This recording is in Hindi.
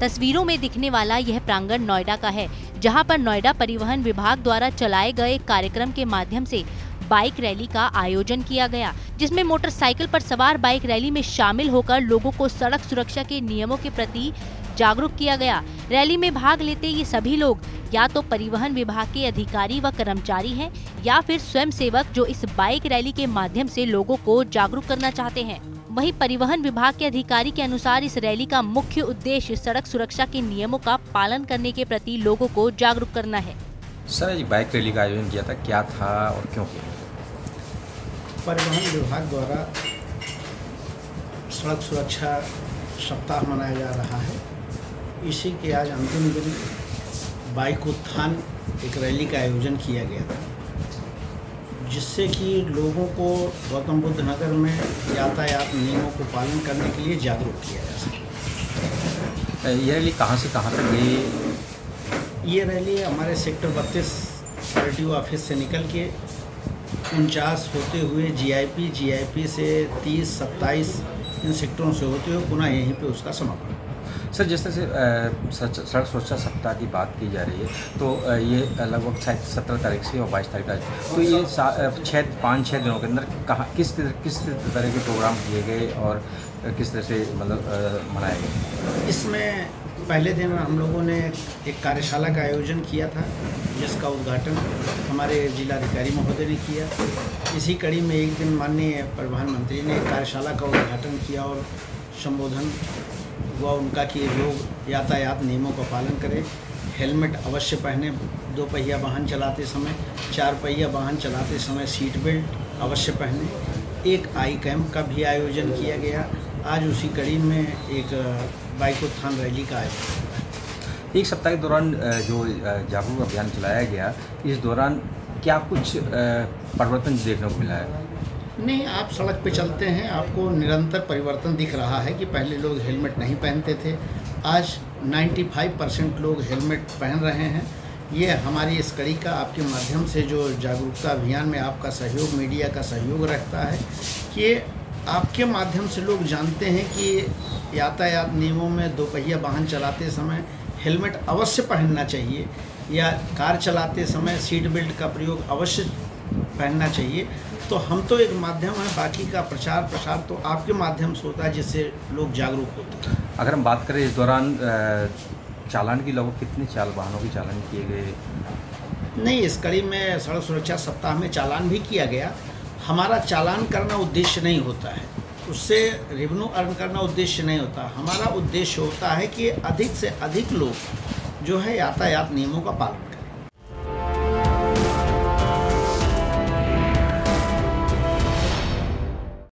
तस्वीरों में दिखने वाला यह प्रांगण नोएडा का है, जहां पर नोएडा परिवहन विभाग द्वारा चलाए गए कार्यक्रम के माध्यम से बाइक रैली का आयोजन किया गया, जिसमें मोटरसाइकिल पर सवार बाइक रैली में शामिल होकर लोगों को सड़क सुरक्षा के नियमों के प्रति जागरूक किया गया। रैली में भाग लेते ये सभी लोग या तो परिवहन विभाग के अधिकारी व कर्मचारी हैं या फिर स्वयंसेवक जो इस बाइक रैली के माध्यम से लोगों को जागरूक करना चाहते हैं। वहीं परिवहन विभाग के अधिकारी के अनुसार इस रैली का मुख्य उद्देश्य सड़क सुरक्षा के नियमों का पालन करने के प्रति लोगों को जागरूक करना है। सर, ये बाइक रैली का आयोजन किया था, क्या था और क्यों किया? परिवहन विभाग द्वारा सड़क सुरक्षा सप्ताह मनाया जा रहा है। इसी के आज अंतिम दिन बाइक उत्थान एक रैली का आयोजन किया गया था, जिससे कि लोगों को गौतम बुद्ध नगर में यातायात नियमों को पालन करने के लिए जागरूक किया जा सके। ये रैली कहाँ से कहाँ तक गई? ये रैली हमारे सेक्टर 32 RTO ऑफिस से निकल के 49 होते हुए GIP से 30, 27 इन सेक्टरों से होते हुए पुनः यहीं पे उसका समापन। सर, जिस तरह से सड़क सुरक्षा सप्ताह की बात की जा रही है, तो ये लगभग शायद 17 तारीख से और 22 तारीख तक, तो ये 5-6 दिनों के अंदर कहाँ किस तरह के प्रोग्राम किए गए और किस तरह से मतलब मनाए गए? इसमें पहले दिन हम लोगों ने एक कार्यशाला का आयोजन किया था, जिसका उद्घाटन हमारे जिलाधिकारी महोदय ने किया। इसी कड़ी में एक दिन माननीय परिवहन मंत्री ने कार्यशाला का उद्घाटन किया और संबोधन हुआ उनका कि लोग यातायात नियमों का पालन करें, हेलमेट अवश्य पहने, 2 पहिया वाहन चलाते समय, 4 पहिया वाहन चलाते समय सीट बेल्ट अवश्य पहने। एक आई कैम्प का भी आयोजन किया गया। आज उसी कड़ी में एक बाइक उत्थान रैली का आयोजन हुआ। एक सप्ताह के दौरान जो जागरूक अभियान चलाया गया, इस दौरान क्या कुछ परिवर्तन देखने को मिला है? नहीं, आप सड़क पे चलते हैं, आपको निरंतर परिवर्तन दिख रहा है कि पहले लोग हेलमेट नहीं पहनते थे, आज 95% लोग हेलमेट पहन रहे हैं। ये हमारी इस कड़ी का आपके माध्यम से जो जागरूकता अभियान में आपका सहयोग, मीडिया का सहयोग रहता है कि आपके माध्यम से लोग जानते हैं कि यातायात नियमों में 2 पहिया वाहन चलाते समय हेलमेट अवश्य पहनना चाहिए या कार चलाते समय सीट बेल्ट का प्रयोग अवश्य पहनना चाहिए। तो हम तो एक माध्यम है, बाकी का प्रचार प्रसार तो आपके माध्यम से होता है, जिससे लोग जागरूक होते हैं। अगर हम बात करें इस दौरान चालान की, लगभग कितने वाहनों की चालान किए गए? नहीं, इस कड़ी में सड़क सुरक्षा सप्ताह में चालान भी किया गया। हमारा चालान करना उद्देश्य नहीं होता है, उससे रेवेन्यू अर्न करना उद्देश्य नहीं होता। हमारा उद्देश्य होता है कि अधिक से अधिक लोग जो है यातायात नियमों का पालन करें।